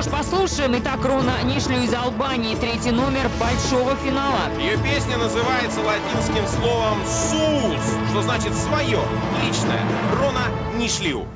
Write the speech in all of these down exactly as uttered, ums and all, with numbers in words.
ж, послушаем. Итак, Рона Нишлю из Албании, третий номер большого финала. Ее песня называется латинским словом «сус», что значит «свое», «личное». Рона Нишлю.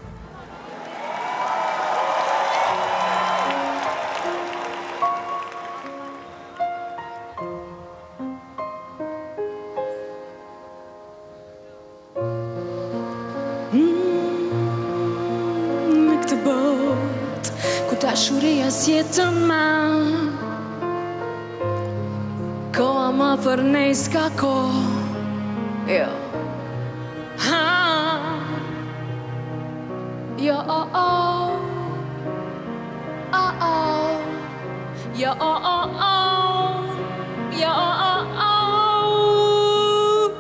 Dashuria sjetën ma Koha ma për nej s'ka ko Jo Ha Jo oh oh Oh oh Jo oh oh oh Jo oh oh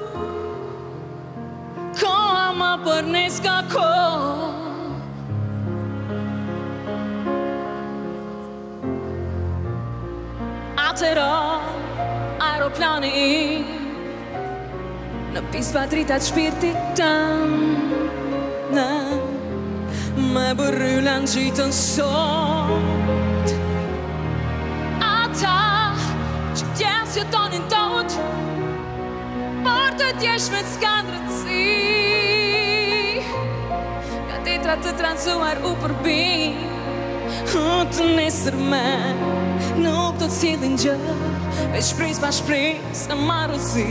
Koha ma për nej s'ka ko Atëra aeroplani Në pis pa dritat shpirtit tëm Në Me bërrylan gjitën sot Ata që tjesë jetonin tot Por të tjesh me t'skan drëtësi Ka titra të transuar u përbim Të nesër me Nuk do t'sillin gjë Veç shpris pa shpris në marrësi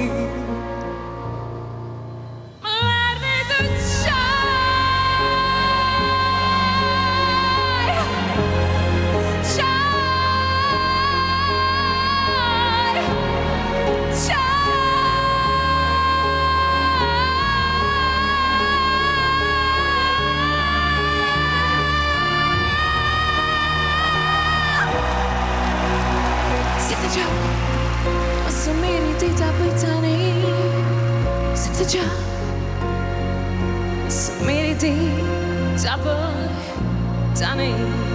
Më lerni të qaj Qaj Qaj Mësë miri ti ta bëj tani Se këtë gjë Mësë miri ti ta bëj tani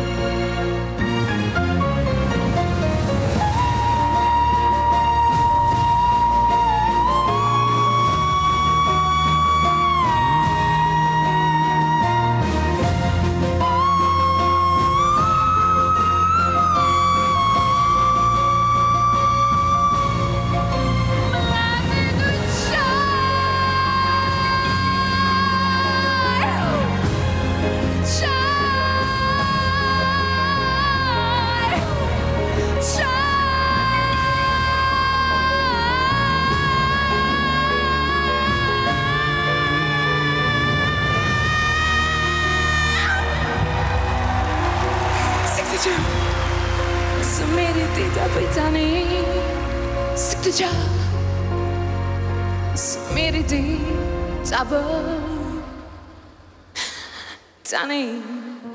Mësë miri ti ta bëj tani Se këtë gjë Mësë miri ti ta bëj tani